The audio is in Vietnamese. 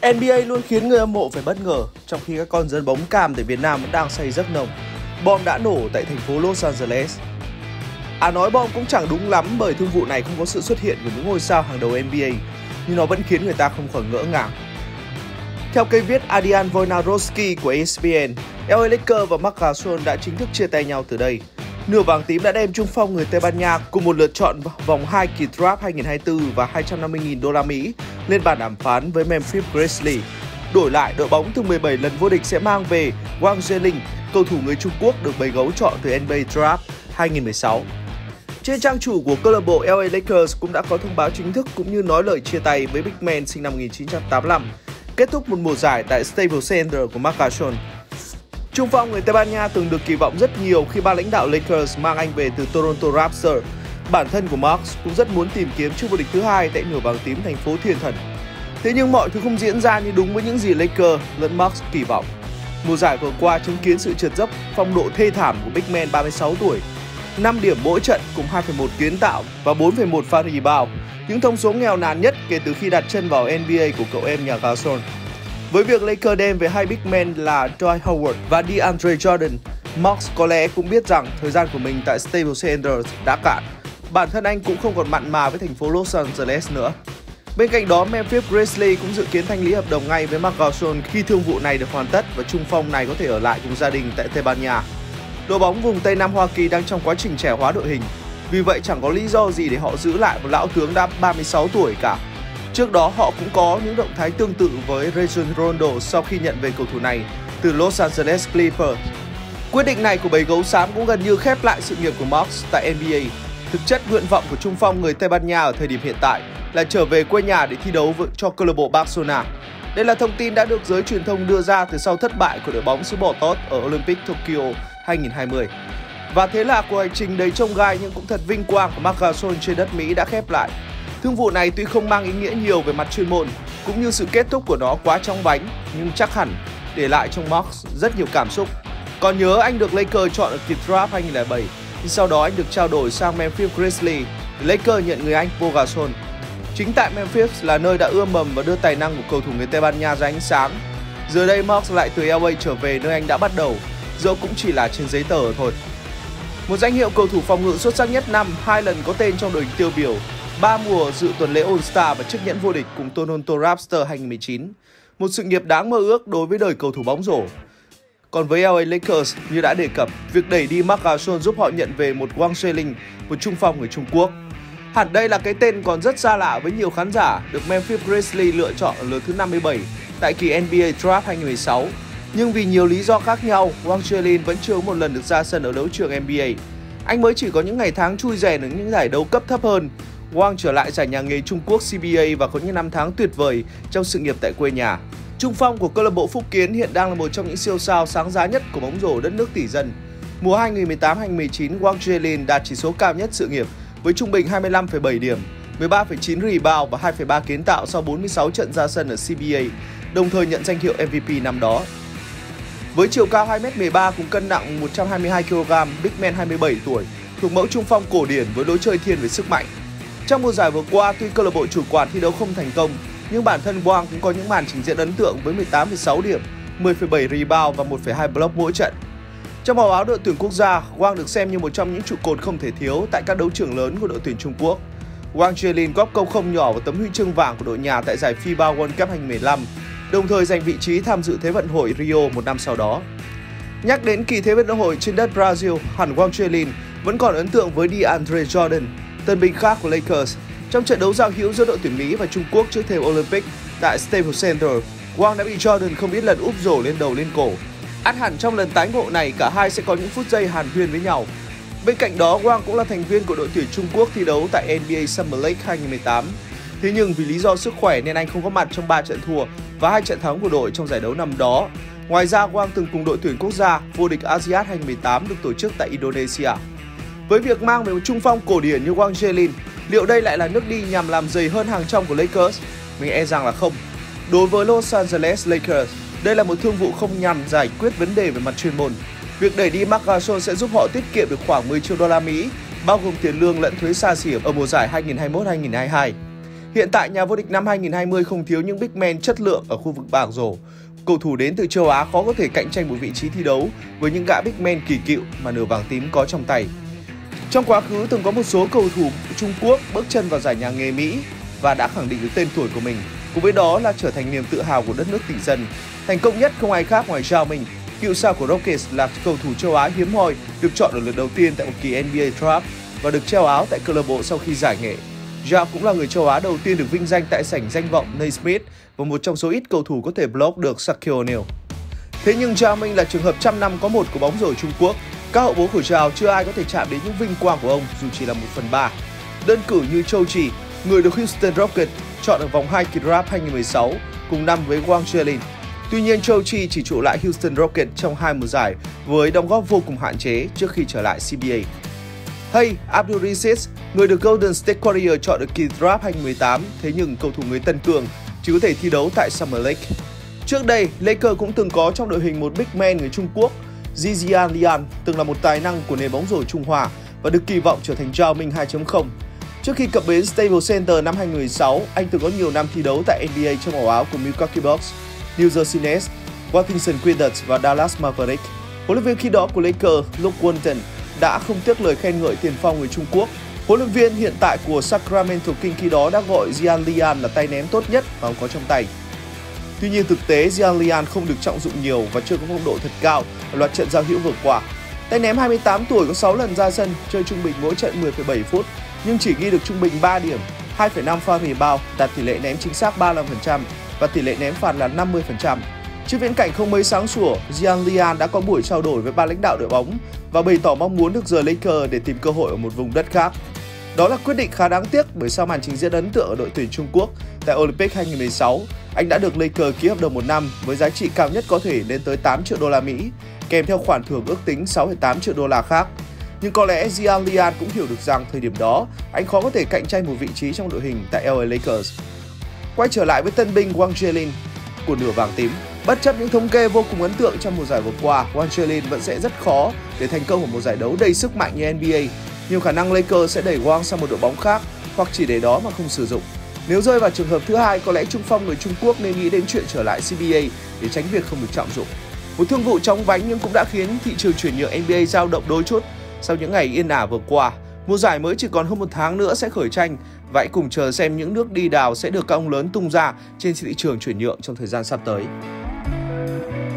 NBA luôn khiến người hâm mộ phải bất ngờ, trong khi các con dân bóng cam tại Việt Nam vẫn đang say giấc nồng. Bom đã nổ tại thành phố Los Angeles. Nói bom cũng chẳng đúng lắm bởi thương vụ này không có sự xuất hiện của những ngôi sao hàng đầu NBA, nhưng nó vẫn khiến người ta không khỏi ngỡ ngàng. Theo cây viết Adrian Wojnarowski của ESPN, LA Lakers và Marc Gasol đã chính thức chia tay nhau từ đây. Nửa vàng tím đã đem trung phong người Tây Ban Nha cùng một lượt chọn vòng 2 kỳ draft 2024 và 250.000 đô la Mỹ lên bàn đàm phán với Memphis Grizzlies. Đổi lại, đội bóng từng 17 lần vô địch sẽ mang về Wang Zhiling, cầu thủ người Trung Quốc được bầy gấu chọn từ NBA Draft 2016. Trên trang chủ của câu lạc bộ LA Lakers cũng đã có thông báo chính thức cũng như nói lời chia tay với Big Man sinh năm 1985, kết thúc một mùa giải tại Staples Center của Marc Gasol. Trung phong người Tây Ban Nha từng được kỳ vọng rất nhiều khi ban lãnh đạo Lakers mang anh về từ Toronto Raptors. Bản thân của Marc cũng rất muốn tìm kiếm chức vô địch thứ hai tại nửa vàng tím thành phố Thiên Thần. Thế nhưng mọi thứ không diễn ra như đúng với những gì Lakers lẫn Marc kỳ vọng. Mùa giải vừa qua chứng kiến sự trượt dốc phong độ thê thảm của Big Man 36 tuổi. 5 điểm mỗi trận cùng 2,1 kiến tạo và 4,1 pha rebound, những thông số nghèo nàn nhất kể từ khi đặt chân vào NBA của cậu em nhà Gasol. Với việc Lakers đem về hai big man là Dwight Howard và DeAndre Jordan, Marc có lẽ cũng biết rằng thời gian của mình tại Staples Center đã cạn. Bản thân anh cũng không còn mặn mà với thành phố Los Angeles nữa. Bên cạnh đó, Memphis Grizzlies cũng dự kiến thanh lý hợp đồng ngay với Marc Gasol khi thương vụ này được hoàn tất và trung phong này có thể ở lại cùng gia đình tại Tây Ban Nha. Đội bóng vùng Tây Nam Hoa Kỳ đang trong quá trình trẻ hóa đội hình, vì vậy chẳng có lý do gì để họ giữ lại một lão tướng đã 36 tuổi cả. Trước đó họ cũng có những động thái tương tự với Rajon Rondo sau khi nhận về cầu thủ này từ Los Angeles Clippers. Quyết định này của bầy gấu xám cũng gần như khép lại sự nghiệp của Marc tại NBA. Thực chất nguyện vọng của trung phong người Tây Ban Nha ở thời điểm hiện tại là trở về quê nhà để thi đấu cho câu lạc bộ Barcelona. Đây là thông tin đã được giới truyền thông đưa ra từ sau thất bại của đội bóng xứ Bò Tót ở Olympic Tokyo 2020. Và thế là cuộc hành trình đầy chông gai nhưng cũng thật vinh quang của Marc Gasol trên đất Mỹ đã khép lại. Thương vụ này tuy không mang ý nghĩa nhiều về mặt chuyên môn cũng như sự kết thúc của nó quá chóng vánh, nhưng chắc hẳn để lại trong Marc rất nhiều cảm xúc. Còn nhớ anh được Lakers chọn ở kỳ draft 2007, nhưng sau đó anh được trao đổi sang Memphis Grizzlies. Lakers nhận người Anh Pau Gasol. Chính tại Memphis là nơi đã ươm mầm và đưa tài năng của cầu thủ người Tây Ban Nha ra ánh sáng. Giờ đây Marc lại từ LA trở về nơi anh đã bắt đầu, dẫu cũng chỉ là trên giấy tờ thôi. Một danh hiệu cầu thủ phòng ngự xuất sắc nhất năm, 2 lần có tên trong đội hình tiêu biểu, 3 mùa dự tuần lễ All-Star và chiếc nhẫn vô địch cùng Toronto Raptors 2019. Một sự nghiệp đáng mơ ước đối với đời cầu thủ bóng rổ. Còn với LA Lakers, như đã đề cập, việc đẩy đi Marc Gasol giúp họ nhận về một Wang Zhiling, một trung phong người Trung Quốc. Hẳn đây là cái tên còn rất xa lạ với nhiều khán giả, được Memphis Grizzlies lựa chọn ở lượt thứ 57 tại kỳ NBA Draft 2016. Nhưng vì nhiều lý do khác nhau, Wang Zhiling vẫn chưa một lần được ra sân ở đấu trường NBA. Anh mới chỉ có những ngày tháng chui rèn ở những giải đấu cấp thấp hơn. Wang trở lại giải nhà nghề Trung Quốc CBA và có những năm tháng tuyệt vời trong sự nghiệp tại quê nhà. Trung phong của câu lạc bộ Phúc Kiến hiện đang là một trong những siêu sao sáng giá nhất của bóng rổ đất nước tỷ dân. Mùa 2018-2019, Wang Zhiling đạt chỉ số cao nhất sự nghiệp với trung bình 25,7 điểm, 13,9 rebound và 2,3 kiến tạo sau 46 trận ra sân ở CBA, đồng thời nhận danh hiệu MVP năm đó. Với chiều cao 2m13 cùng cân nặng 122kg, Big Man 27 tuổi, thuộc mẫu trung phong cổ điển với lối chơi thiên về sức mạnh. Trong mùa giải vừa qua, tuy câu lạc bộ chủ quản thi đấu không thành công, nhưng bản thân Wang cũng có những màn trình diễn ấn tượng với 18,6 điểm, 10,7 rebound và 1,2 block mỗi trận. Trong màu áo đội tuyển quốc gia, Wang được xem như một trong những trụ cột không thể thiếu tại các đấu trường lớn của đội tuyển Trung Quốc. Wang Zhiling góp công không nhỏ vào tấm huy chương vàng của đội nhà tại giải FIBA World Cup 2015, đồng thời giành vị trí tham dự Thế vận hội Rio một năm sau đó. Nhắc đến kỳ Thế vận hội trên đất Brazil, hẳn Wang Zhiling vẫn còn ấn tượng với DeAndre Jordan, tân binh khác của Lakers. Trong trận đấu giao hữu giữa đội tuyển Mỹ và Trung Quốc trước thềm Olympic tại Staples Center, Wang đã bị Jordan không ít lần úp rổ lên đầu lên cổ. Ắt hẳn trong lần tái ngộ này, cả hai sẽ có những phút giây hàn huyên với nhau. Bên cạnh đó, Wang cũng là thành viên của đội tuyển Trung Quốc thi đấu tại NBA Summer League 2018. Thế nhưng vì lý do sức khỏe nên anh không có mặt trong 3 trận thua và 2 trận thắng của đội trong giải đấu năm đó. Ngoài ra, Wang từng cùng đội tuyển quốc gia vô địch ASEAN 2018 được tổ chức tại Indonesia. Với việc mang về một trung phong cổ điển như Wang Zhiling, liệu đây lại là nước đi nhằm làm dày hơn hàng trong của Lakers? Mình e rằng là không. Đối với Los Angeles Lakers, đây là một thương vụ không nhằm giải quyết vấn đề về mặt chuyên môn. Việc đẩy đi Marc Gasol sẽ giúp họ tiết kiệm được khoảng 10 triệu đô la Mỹ, bao gồm tiền lương lẫn thuế xa xỉ ở mùa giải 2021-2022. Hiện tại, nhà vô địch năm 2020 không thiếu những big man chất lượng ở khu vực bảng rổ. Cầu thủ đến từ châu Á khó có thể cạnh tranh một vị trí thi đấu với những gã big man kỳ cựu mà nửa vàng tím có trong tay. Trong quá khứ từng có một số cầu thủ Trung Quốc bước chân vào giải nhà nghề Mỹ và đã khẳng định được tên tuổi của mình, cùng với đó là trở thành niềm tự hào của đất nước tỷ dân. Thành công nhất không ai khác ngoài Yao Ming, cựu sao của Rockets, là cầu thủ châu Á hiếm hoi được chọn ở lượt đầu tiên tại một kỳ NBA Draft và được treo áo tại câu lạc bộ sau khi giải nghệ. Yao cũng là người châu Á đầu tiên được vinh danh tại sảnh danh vọng Naismith và một trong số ít cầu thủ có thể block được Shaquille O'Neal. Thế nhưng Yao Ming là trường hợp trăm năm có một của bóng rổ Trung Quốc. Các hậu bối của Yao chưa ai có thể chạm đến những vinh quang của ông dù chỉ là 1/3. Đơn cử như Châu Chỉ, người được Houston Rockets chọn ở vòng 2 kỳ draft 2016 cùng năm với Wang Zhelin. Tuy nhiên, Châu Chi chỉ trụ lại Houston Rockets trong 2 mùa giải với đóng góp vô cùng hạn chế trước khi trở lại CBA. Hay Abdul-Rasid, người được Golden State Warriors chọn ở kỳ draft 2018, thế nhưng cầu thủ người Tân Cương chỉ có thể thi đấu tại Summer League. Trước đây, Lakers cũng từng có trong đội hình một big man người Trung Quốc, Zhijian Lian, từng là một tài năng của nền bóng rổ Trung Hoa và được kỳ vọng trở thành Yao Ming 2.0. Trước khi cập bến Staples Center năm 2016, anh từng có nhiều năm thi đấu tại NBA trong màu áo của Milwaukee Bucks, New Jersey Nets, Washington Wizards và Dallas Mavericks. Huấn luyện viên khi đó của Lakers, Luke Walton, đã không tiếc lời khen ngợi tiền phong người Trung Quốc. Huấn luyện viên hiện tại của Sacramento Kings khi đó đã gọi Zhijian Lian là tay ném tốt nhất mà ông có trong tay. Tuy nhiên thực tế, Zhijian Lian không được trọng dụng nhiều và chưa có phong độ thật cao ở loạt trận giao hữu vừa qua. Tay ném 28 tuổi có 6 lần ra sân, chơi trung bình mỗi trận 10,7 phút, nhưng chỉ ghi được trung bình 3 điểm, 2,5 pha rebound, đạt tỷ lệ ném chính xác 35% và tỷ lệ ném phạt là 50%. Trước viễn cảnh không mấy sáng sủa, Zhijian Lian đã có buổi trao đổi với ban lãnh đạo đội bóng và bày tỏ mong muốn được rời Lakers để tìm cơ hội ở một vùng đất khác. Đó là quyết định khá đáng tiếc bởi sau màn trình diễn ấn tượng ở đội tuyển Trung Quốc tại Olympic 2016, anh đã được Lakers ký hợp đồng 1 năm với giá trị cao nhất có thể lên tới 8 triệu đô la Mỹ, kèm theo khoản thưởng ước tính 6,8 triệu đô la khác. Nhưng có lẽ Zhijian Lian cũng hiểu được rằng thời điểm đó, anh khó có thể cạnh tranh một vị trí trong đội hình tại LA Lakers. Quay trở lại với tân binh Wang Zhelin của nửa vàng tím. Bất chấp những thống kê vô cùng ấn tượng trong mùa giải vừa qua, Wang Zhelin vẫn sẽ rất khó để thành công ở một giải đấu đầy sức mạnh như NBA. Nhiều khả năng Lakers sẽ đẩy Wang sang một đội bóng khác hoặc chỉ để đó mà không sử dụng. Nếu rơi vào trường hợp thứ hai, có lẽ trung phong người Trung Quốc nên nghĩ đến chuyện trở lại CBA để tránh việc không được trọng dụng. Một thương vụ chóng vánh nhưng cũng đã khiến thị trường chuyển nhượng NBA dao động đôi chút sau những ngày yên ả vừa qua. Mùa giải mới chỉ còn hơn 1 tháng nữa sẽ khởi tranh và hãy cùng chờ xem những nước đi đào sẽ được các ông lớn tung ra trên thị trường chuyển nhượng trong thời gian sắp tới.